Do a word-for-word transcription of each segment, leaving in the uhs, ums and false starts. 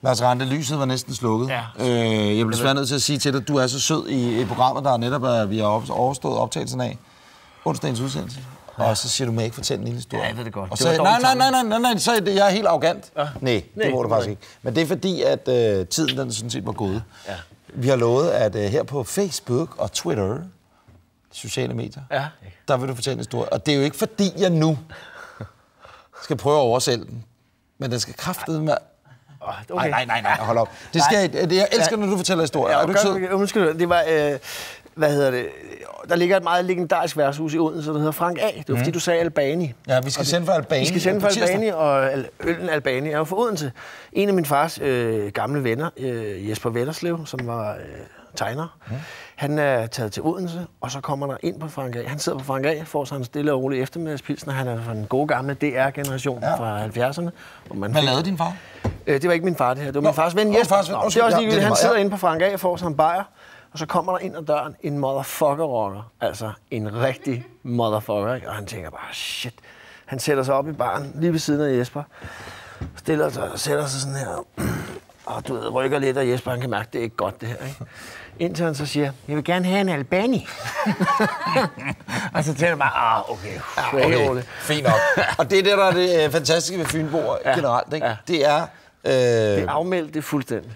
Lars Rante, lyset var næsten slukket. Ja. Øh, jeg blev svært nødt til at sige til dig, at du er så sød i et program, der netop er, vi har overstået optagelsen af onsdagens udsendelse. Ja. Og så siger du, må jeg ikke fortælle en lille historie. Ja, jeg ved det godt. Og så, det nej, nej, nej, nej, nej, nej, så er det, jeg er helt arrogant. Ja. Nej, det må du faktisk ikke. Men det er fordi, at øh, tiden den sådan set var gået. Ja. Vi har lovet, at øh, her på Facebook og Twitter, sociale medier, ja. Der vil du fortælle en historie. Og det er jo ikke fordi, jeg nu skal prøve at oversælge den. Men den skal kraftedeme med... Okay. Nej, nej, nej, nej, hold op. Det skal jeg, jeg elsker, når du fortæller historier. Ja, er du ikke sød? Undskyld, det var... Øh, hvad hedder det? Der ligger et meget legendarisk værtshus i Odense, der hedder Frank A. Det var mm. fordi, du sagde Albani. Ja, vi skal sende for Albani. Vi skal sende for Albani, og øllen Albani er jo fra Odense. En af min fars øh, gamle venner, øh, Jesper Vetterslev, som var øh, tegner, mm. han er taget til Odense, og så kommer der ind på Frank A. Han sidder på Frank A, får sig en stille og rolig eftermiddagspilsner. Han er fra den gode gamle D R-generation ja. Fra halvfjerdserne. Man Hvad lavede din far? Øh, det var ikke min far, det her. Det var Nå, min fars ven Jesper. Fars ven. Nå, det er også lige, ja, han sidder ja. inde på Frank A og får sig en bajer. Og så kommer der ind ad døren en motherfucker-rocker. Altså en rigtig motherfucker, ikke? Og han tænker bare, shit. Han sætter sig op i baren, lige ved siden af Jesper. Stiller sig og sætter sig sådan her. Og du ved, rykker lidt, og Jesper, han kan mærke, det er ikke godt, det her, ikke? Indtil han så siger, jeg vil gerne have en Albani. Og så tænker jeg bare, ah, okay. Ja, okay. Fint nok. Og det er det, der er det fantastiske ved Fynboer ja. generelt, ikke? Ja. Det er... Øh... Det er afmeldt, det er fuldstændig.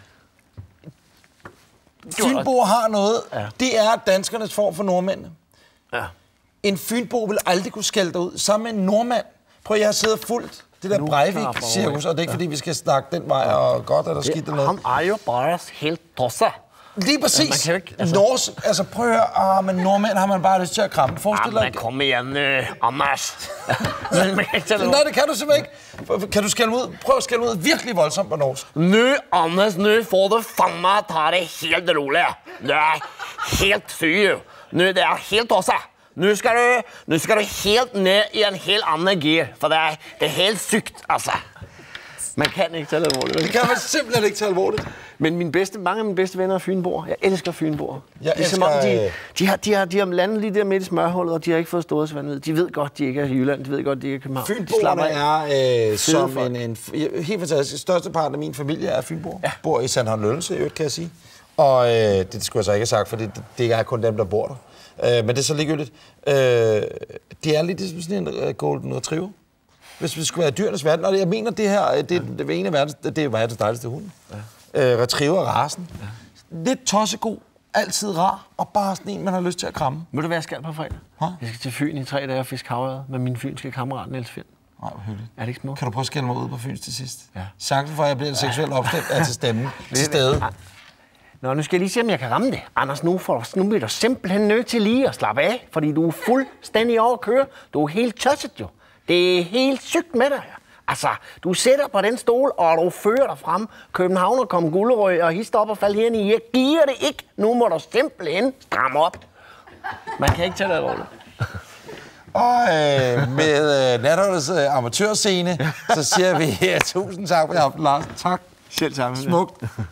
Fynbo har noget. Ja. Det er danskernes form for nordmændene. Ja. En Fynbo vil aldrig kunne skælde dig ud. Sammen med en nordmand. Prøv, jeg har siddet fuldt det der Breivik-cirkus, og det er ikke, ja. fordi vi skal snakke den vej, og godt er der skidt eller noget. Han er jo bare helt tosset. Lige præcis. Ja, ikke, altså... Nors, altså prøv at høre, ah, men nordmænd har man bare lyst til at kramme. Forestil dig... Ja, men kom igen, øh, Anders. Nej, det kan du simpelthen ikke. Kan du skælde ud? Prøv at skælde ud virkelig voldsomt på norsk. Nu, Anders, nu får du fandme at tage det helt roligt. Du er helt syg. Nu, det er helt tosset. Nu skal du, nu skal du helt ned i en helt anden gear, for det er, det er helt sygt, altså. Man kan ikke tage det alvorligt. Det kan man simpelthen ikke tage alvorligt. Men mine bedste, mange af mine bedste venner er Fynboer. Jeg elsker Fynboer. Jeg det er elsker... som om, de, de, har, de, har, de har landet lige der midt i smørhullet, og de har ikke fået storhedsvanvid. De ved godt, de ikke er i Jylland. De ved godt, de ikke er i København. Fynboerne er øh, som en, en... Helt fantastisk. Største part af min familie er Fynboer. Ja. Bor i Sandholm Lønse, kan jeg sige. Og øh, det skulle jeg så ikke have sagt, for det, det er kun dem, der bor der. Øh, men det er så ligegyldigt. Øh, det er lidt som sådan en uh, golden retriever. Hvis vi skulle være dyrenes verden. Og jeg mener, det her det, det, det er en af verdens... Det er verdens dejligste hund. Ja. Øh, retriever-rasen. Ja. Lidt tossegod. Altid rar. Og bare sådan en, man har lyst til at kramme. Må du være skal på fredag? Ha? Jeg skal til Fyn i tre dage og fiske havørred med min fynske kammerat Niels Finn. Nej, hvor hyggeligt. Er det ikke smukt? Kan du prøve at skælde mig ud på Fyns til sidst? Ja. Chancen for, at jeg bliver seksuelt opstemt, er til stemme. Til stede. Nå, nu skal jeg lige se, om jeg kan ramme det. Anders, nu, for, nu bliver du simpelthen nødt til lige at slappe af, fordi du er fuldstændig over at køre. Du er helt tosset jo. Det er helt sygt med dig. Altså, du sætter på den stol, og du fører dig frem. København og kom Gullerød og hist op og fald herinde i. Jeg giver det ikke. Nu må du simpelthen stramme op. Man kan ikke tage det alvorligt. Og øh, med øh, natternes øh, amatørscene, så siger vi uh, tusind tak for i aften, Lars. Tak. Selv sammen. Smukt.